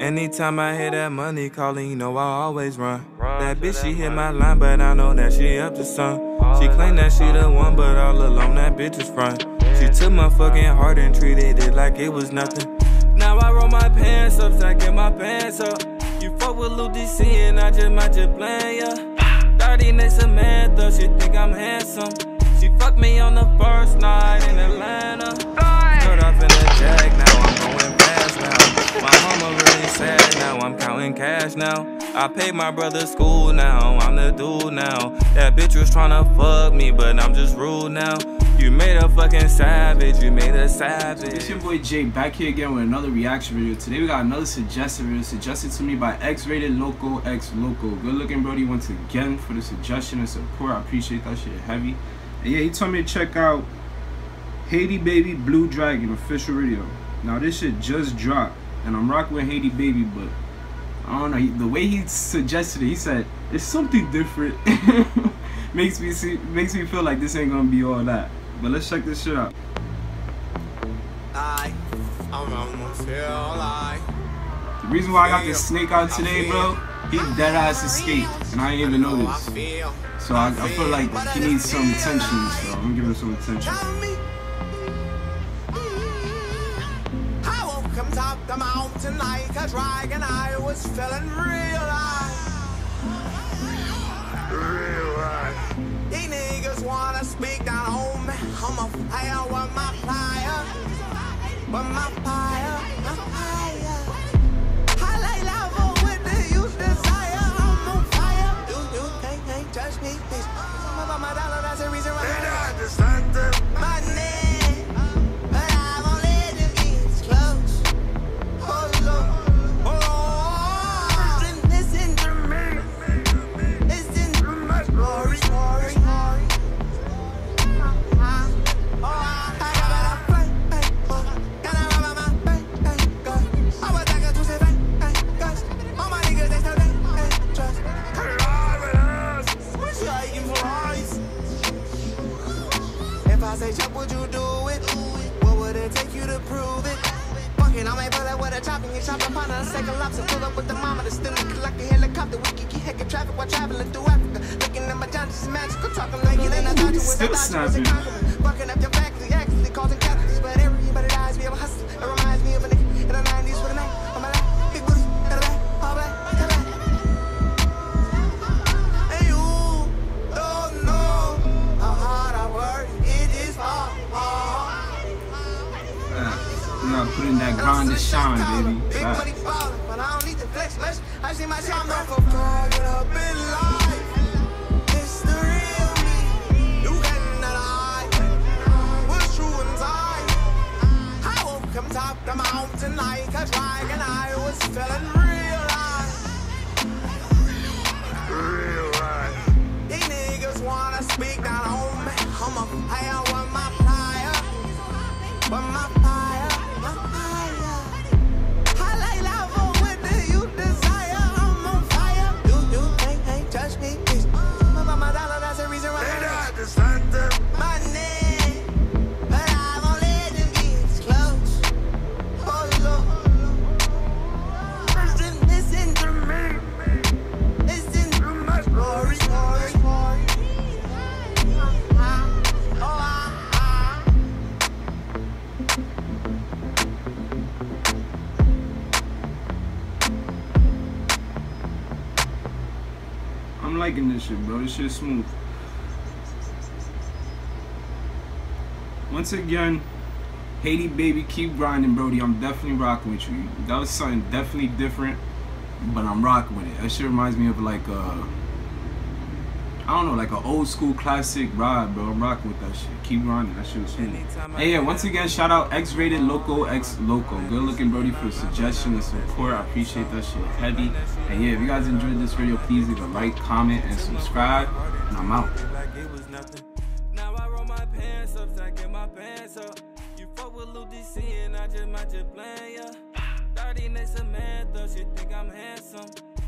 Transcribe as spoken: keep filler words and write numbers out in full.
Anytime I hear that money calling, you know I always run. That bitch, she hit my line, but I know that she up to some. She claim that she the one, but all alone that bitch is front. She took my fucking heart and treated it like it was nothing. Now I roll my pants up, so I get my pants up. You fuck with Lil D C and I just might just play ya. thirty next Samantha, she think I'm handsome. She fucked me on the first night in Atlanta. Cut off in the jag, now I'm going fast now. My mama really sad now, I'm counting cash now. I paid my brother's school now, I'm the dude now. That bitch was tryna fuck me, but I'm just rude now. You made a fucking savage, you made a savage. It's your boy Jay back here again with another reaction video. Today we got another suggested video suggested to me by X-Rated Loco X Loco. Good looking Brody once again for the suggestion and support. I appreciate that shit heavy. And yeah, he told me to check out Haiti Baby Blue Dragon official video. Now this shit just dropped and I'm rocking with Haiti Baby, but I don't know, the way he suggested it, he said it's something different. makes me see, makes me feel like this ain't gonna be all that. But let's check this shit out. I, I'm gonna feel like the reason why I got this snake out today, bro, he dead ass escaped, and I didn't even know this. So I, I feel like he needs some attention, so I'm gonna give him some attention. I woke up top the mountain like a dragon. I was feeling real life. Real life. These niggas wanna speak down on me. I'm a fire with my fire. With my fire. My fire. I lay lava with the youth desire. I'm on fire. You, you can't, can't touch me, bitch. I'm about my dollar, that's the reason why I understand my name. But I won't let them get close. Oh, Lord. Oh, listen, listen to me. Listen to my story. If I say jump, would you do it? What would it take you to prove it? Fucking, I may pull up with a chop and you chop upon a second lobster. Pull up with the mama that's still looking like a helicopter. We can keep heckin' traffic while traveling through Africa. Looking at my John, just magical. Talking like you and I thought you was a thought you was a compliment. Fucking up your faculty, actually causing casualties. But everybody dies, we have a hustle. It reminds me of a nigga in the nineties with a name on my life. Big booty, got a back, all black, got a back. And you don't know how hard I work. It is hard. I'm not putting that grind to shine, baby. Big money ballin', but I don't need to flex much. I see my time off for private up in life. It's the real me. You cannot hide what's true inside. I woke up top the mountain like a dragon. I was feeling real life. Real life. These niggas wanna speak down on me. I'm a fire with my fire. With my fire. I'm liking this shit, bro. This shit's smooth. Once again, Haiti Baby, keep grinding, Brody. I'm definitely rocking with you. That was something definitely different, but I'm rocking with it. That shit reminds me of like a, I don't know, like an old school classic ride, bro. I'm rocking with that shit. Keep grinding. That shit was smooth. Hey, yeah, once again, shout out X-Rated Loco X Loco. Good looking, Brody, for the suggestion and support. I appreciate that shit heavy. And yeah, if you guys enjoyed this video, please leave a like, comment, and subscribe. And I'm out. Now I roll my pants up, so I get my pants up. You fuck with Lil D C and I just might just play ya. thirty next Samantha, she think I'm handsome.